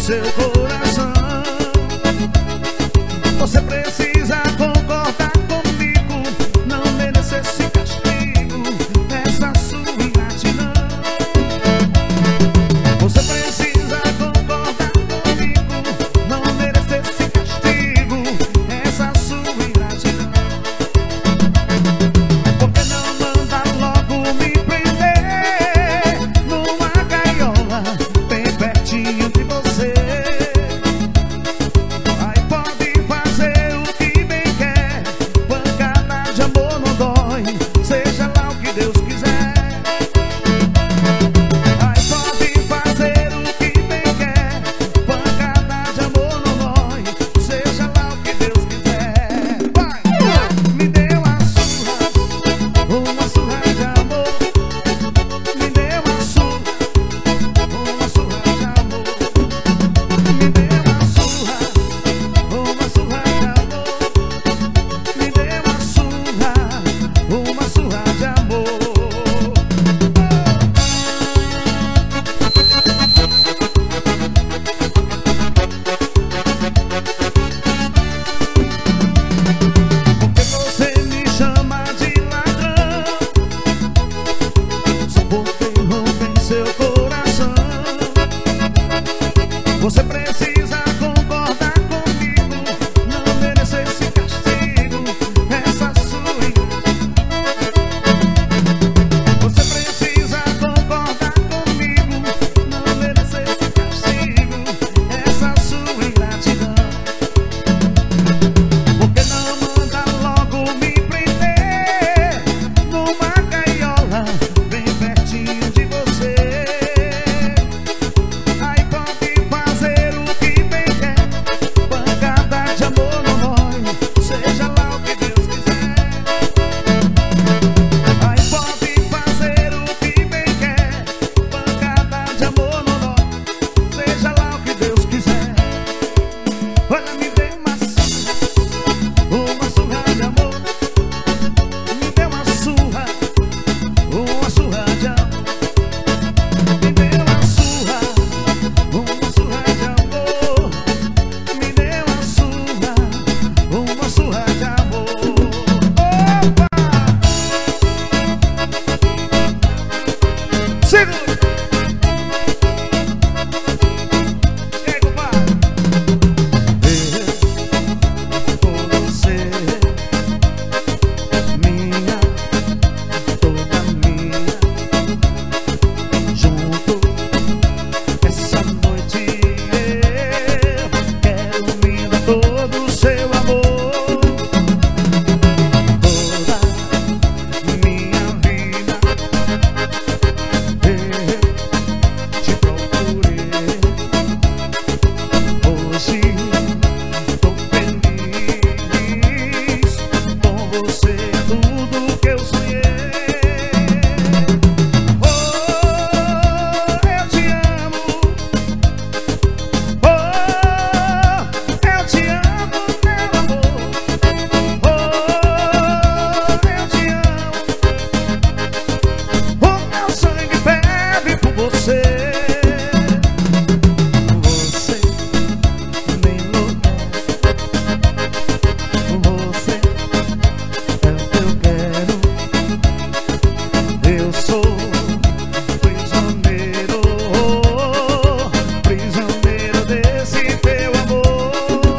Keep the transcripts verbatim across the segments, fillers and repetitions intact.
seu coração. Você precisa concordar comigo, não merece esse castigo, essa sua ingratidão. Você precisa concordar comigo, não merece esse castigo, essa sua ingratidão. Por que não manda logo me prender numa gaiola bem pertinho de você? Aí pode fazer o que bem quer, pancada de amor não dói, seja lá o que Deus quiser. Aí pode fazer o que bem quer, pancada de amor não dói, seja lá o que Deus quiser. Vai! Me dê uma surra, uma surra de amor. Me dê uma surra, uma surra de amor. Me dê uma surra, uma surra de amor. Me dê uma surra, uma surra de amor. Porque você me chama de ladrão, só porque roubei seu coração. Você precisa concordar comigo, não merece esse castigo, essa sua ingratidão. Você precisa concordar comigo, não merece esse castigo, essa sua ingratidão. Por que não manda logo me prender numa gaiola bem pertinho de você? Aí pode fazer o que bem quer, pancada de amor não dói, seja lá o que Deus quiser. Aí pode fazer o que bem quer, pancada de amor não dói, seja lá o que Deus quiser. Olha, me dê uma surra, uma surra de amor. Me dê uma surra, uma surra de amor. Me dê uma surra, uma surra de amor. Me dê uma surra, uma surra de amor. Opa! Segura! E aí, compadre? Com você, minha, toda minha, junto, essa noite eu quero me dar todo o seu amor, toda minha vida, eu te procurei, hoje tô feliz, com você é tudo que eu sonhei. Oh, eu te amo. Oh, eu te amo, meu amor. Oh, eu te amo. O meu sangue bebe por você. Você me enlouquece. Você é o que eu quero. Eu sou prisioneiro, prisioneiro desse teu amor.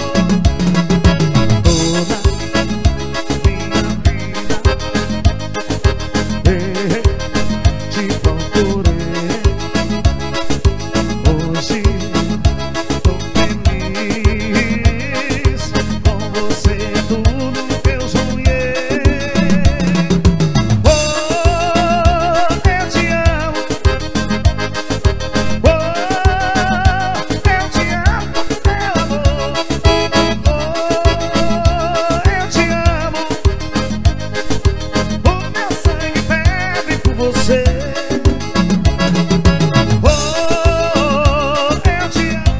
Toda minha vida eu te procurei, hoje tô feliz, com você é tudo que eu sonhei. Oh, eu te amo. Oh, eu te amo, meu amor. Oh, eu te amo. O meu sangue bebe por você. Oh, eu te amo.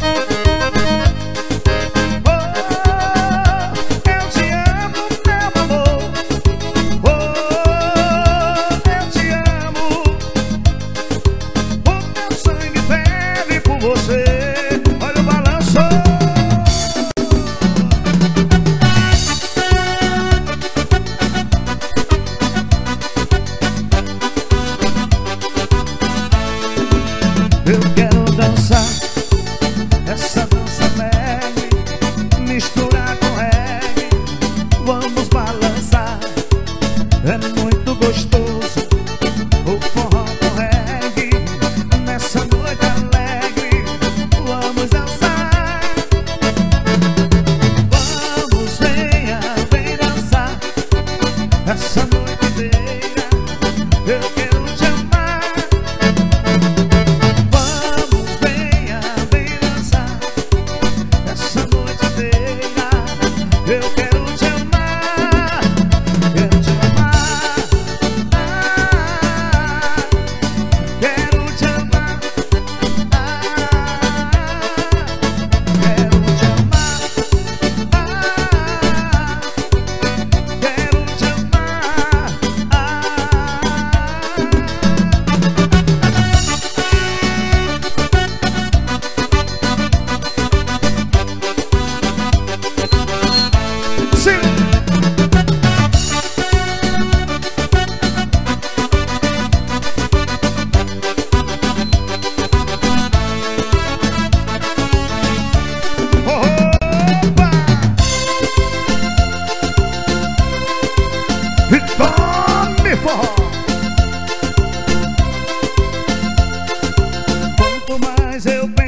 Oh, eu te amo, meu amor. Oh, eu te amo. O meu sangue bebe por você. Olha o balão.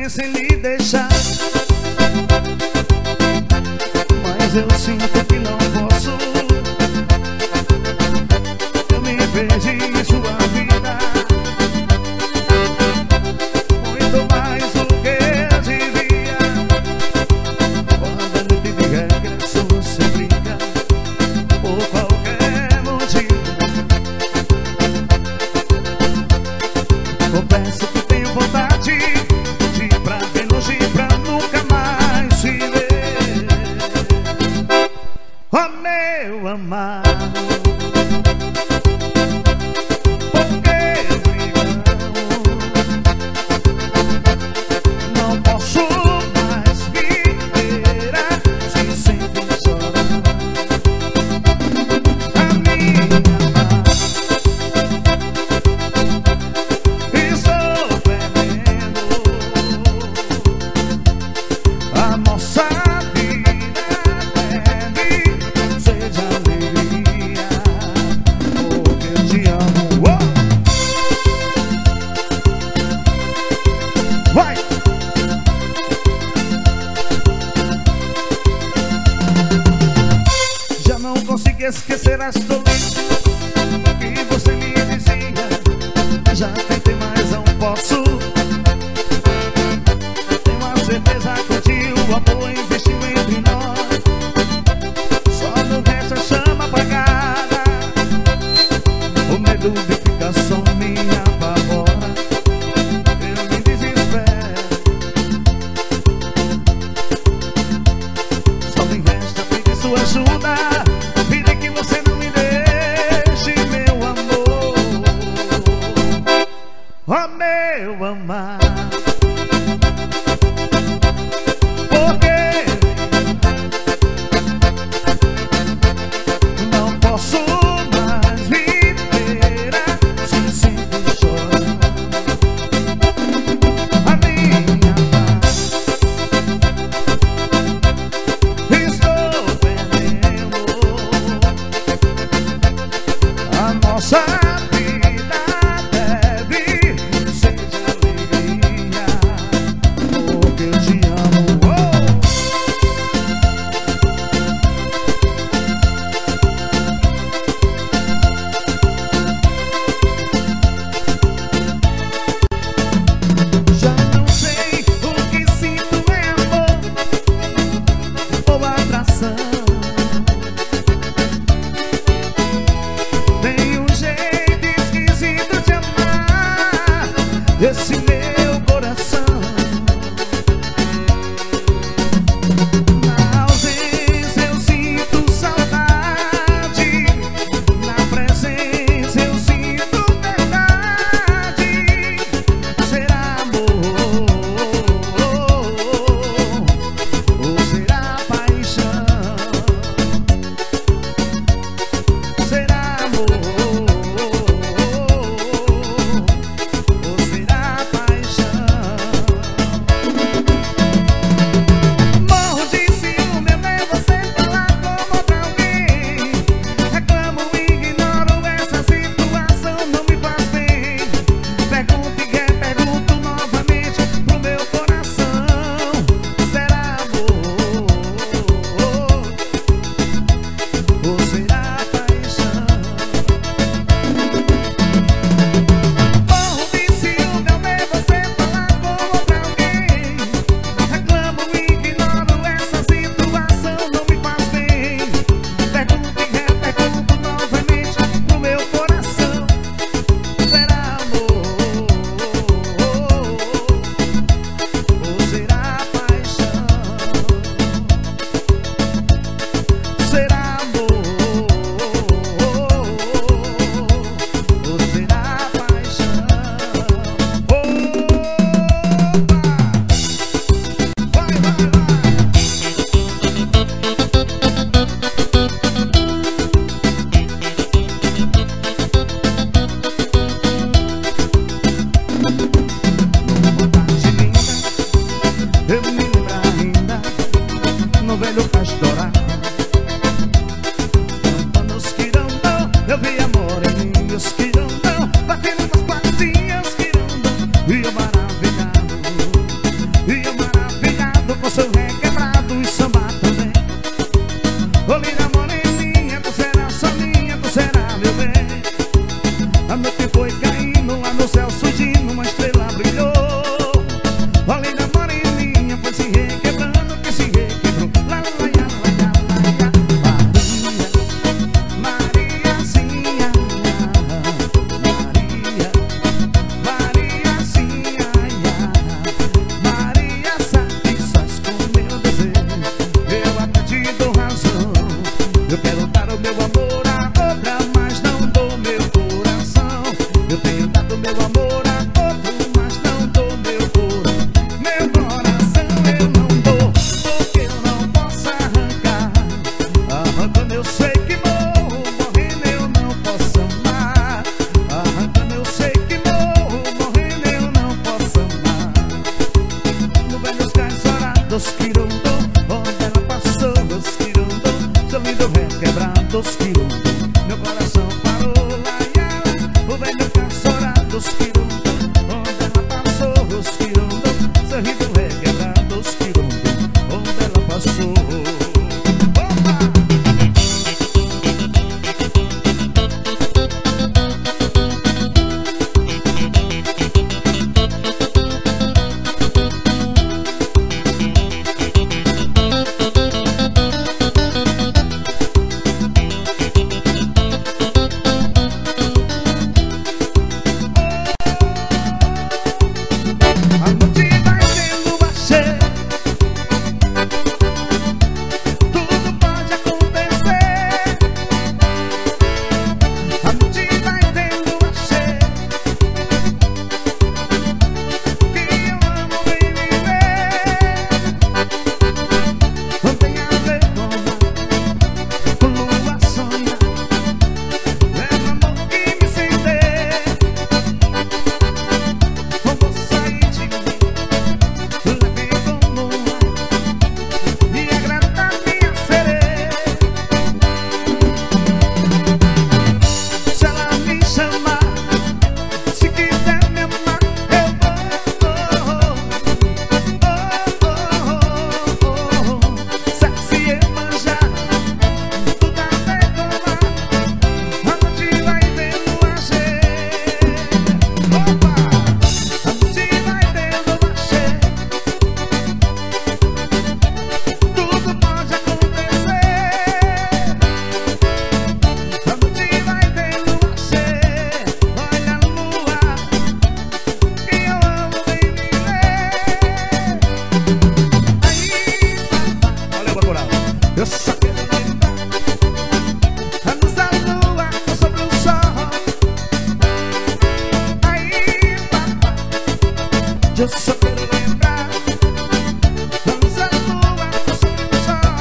penso em lhe deixar, mas eu sinto que não posso. Eu me perdi em sua vida, muito mais do que eu devia. Quando a noite de regresso você briga por qualquer motivo, confesso que tenho vontade de ir pra bem longe, pra nunca mais se ver. Oh, meu amado, por que brigamos? Não posso mais viver assim, sempre chorando. A minha amada, estou perdendo a nossa vida. Deve ser de alegria, porque eu te amo. Oh! Vai! Já não consigo esquecer as tolices que você me dizia. Já tentei, mas não posso. Tenho a certeza que o amor investiu entre nós. Só no resto a chama apagada. O medo de ficar só me apavora. Eu me desespero. Só me resta pedir sua ajuda, pedir que você não me deixe, meu amor. Oh, meu amado, porque não posso mais viver assim, sempre chorando. A minha paz, estou perdendo a nossa vida. Deve ser de alegria, porque eu te amo. Oh! Já não sei o que sinto, é amor ou atração. Tem um jeito esquisito de amar esse meu coração. Na ausência eu sinto saudade, na presença eu sinto verdade. Será amor ou será paixão? Será amor ou será que foi caindo lá no céu surgindo, uma estrela brilhou. Além da moreninha foi se requebrando, que se requebrou. Lá, lá, lá, lá, lá, lá, lá. Maria, Mariazinha, Maria, Mariazinha, Maria satisfaz com meu desejo. Eu até te dou razão. Eu quero dar o meu amor a outra, mas não dou meu coração. Eu tenho dado meu amor a outro, mas não dou meu coração. Meu coração eu não dou, porque eu não posso arrancar. Arrancando eu sei que morro, morrendo eu não posso amar. Arrancando eu sei que morro, morrendo eu não posso amar. No velhos caixorados quirundo, onde ela passou, os quirundo, seu lindo requebrado, os quirundo. Meu coração parou lá e ela, o velho caixorados quirundo, onde ela passou, os quirundo, seu lindo requebrado, os quirundo, onde ela passou. A noite vai tendo axé, tudo pode acontecer. A noite vai tendo axé, que eu amo bem viver. Não tem a ver com lua sonha, é o amor que me sentei. Vou sair de mim, leve como um ar, e agradar minha sereia. Se ela me chamar, se quiser me amar, eu vou. Oh, oh, oh, oh, oh. Se Iemanjá, tudo a ver com o mar, a noite vai tendo axé. Opa! A noite vai tendo axé, tudo pode acontecer. A noite vai tendo axé, olha a lua, que eu amo bem viver. Aí, olha o coral. Eu só quero lembrar a luz da lua sobre o sol. Aí, papá, eu só quero lembrar a luz da lua sobre o sol.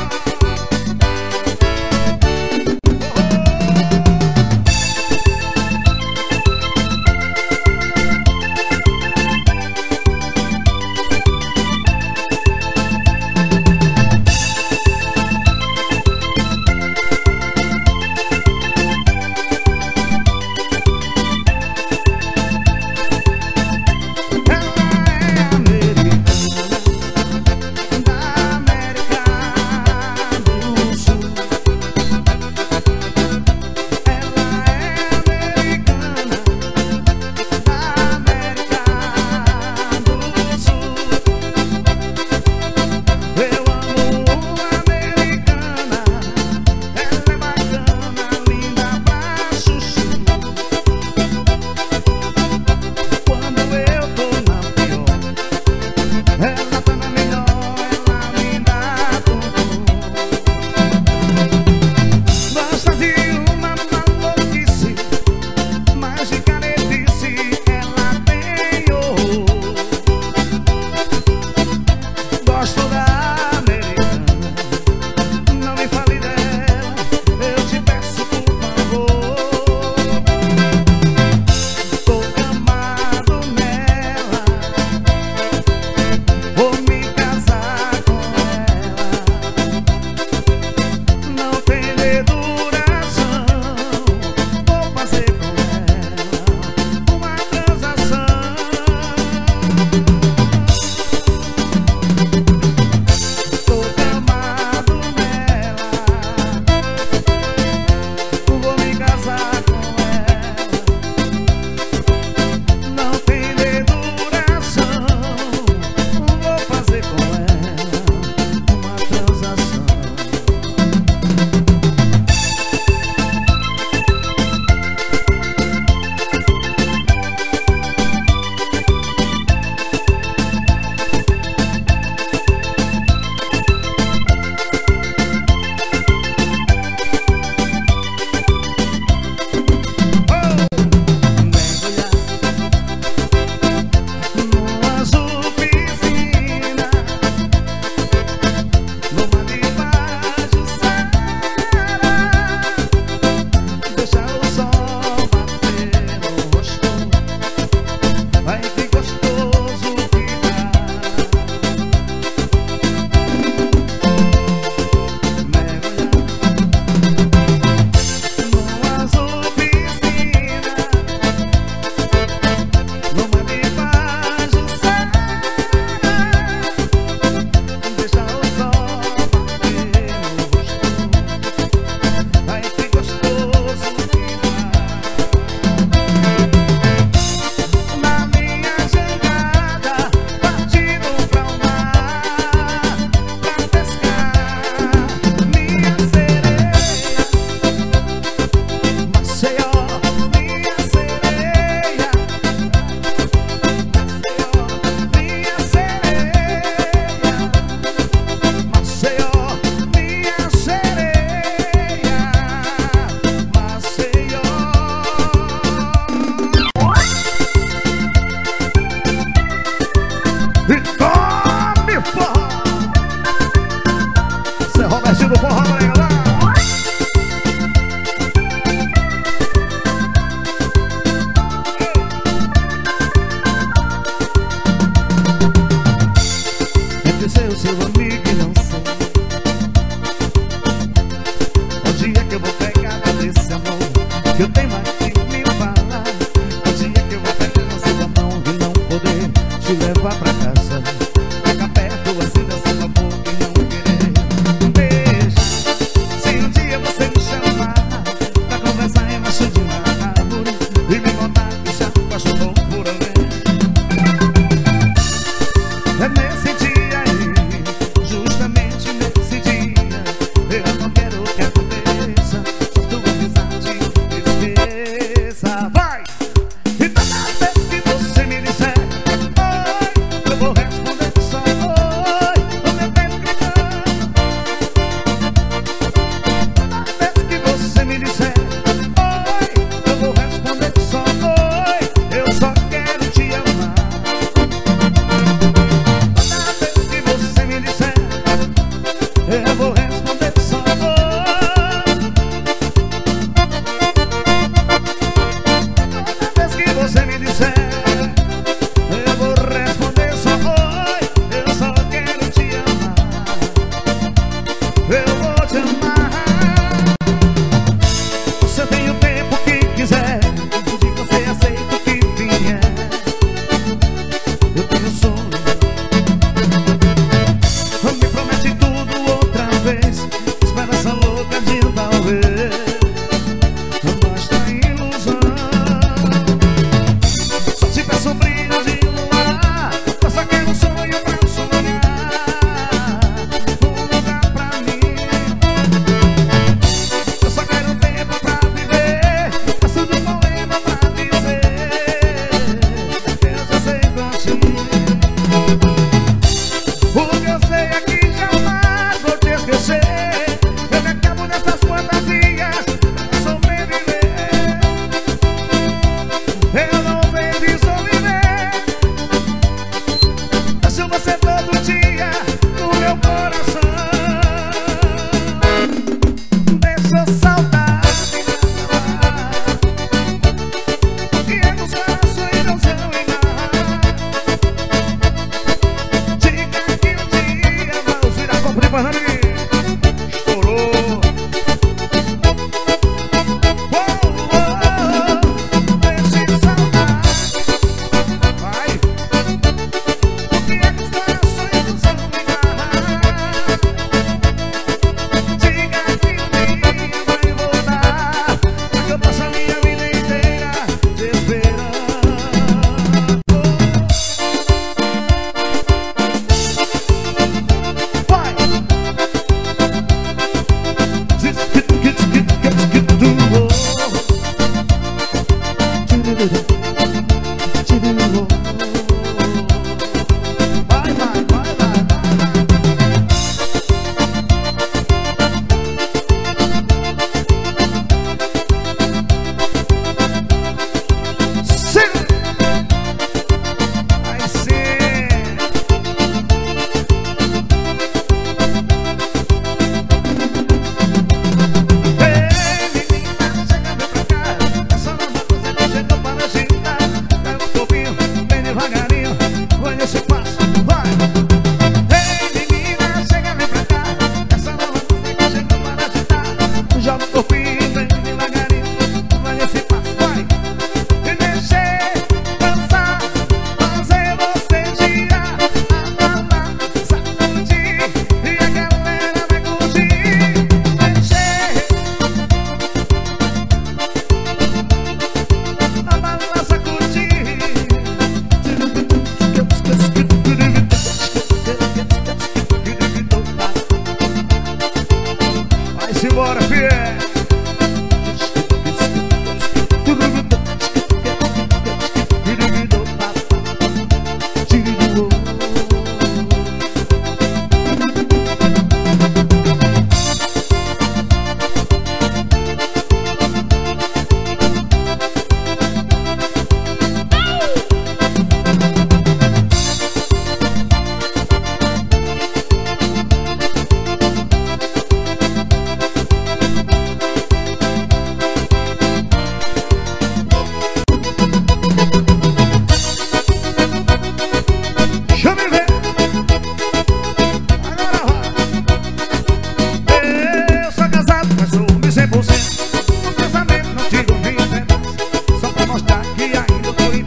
Ela é a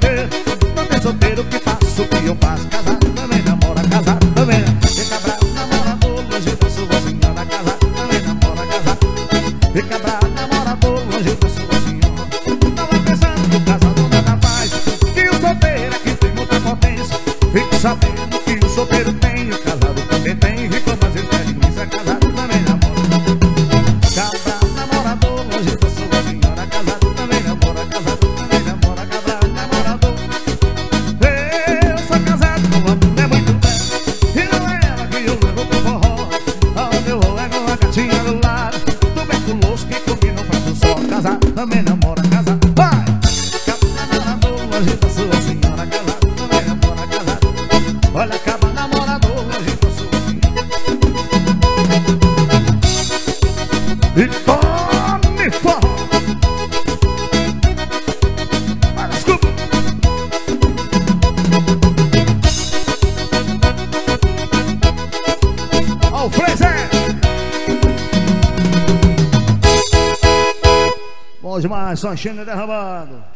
inteiro. Não tem solteiro que faça o que eu faço. Casado também namora, casado também. Fica bravo, namorador, longe da sua senhora. Casado também namora, casado. Fica bravo, namorador, longe da sua senhora. Não vai pensando que o casado nada faz. Que o solteiro aqui tem muita potência. Fique sabendo que o solteiro tem, o casado também tem. Rico, mas ele é linguiça, casado também namora. Cabra, namorador, longe da sua senhora. Casado também namora, casado também namora. Cabra, namorador. Eu sou casado com uma mulher muito bela. E não é ela que eu levo pro forró. Aonde eu vou é com a gatinha do lado. Tuberculoso que combina pra tu só. Casado também namora, casado. Vai! Cabra, namorador, longe da sua senhora. Casado também namora, casado. Olha, cabra, namorador, longe da sua senhora. E tome forró. Vai, desculpa. Ó o Fraser. Bom demais, só enchendo e derramando.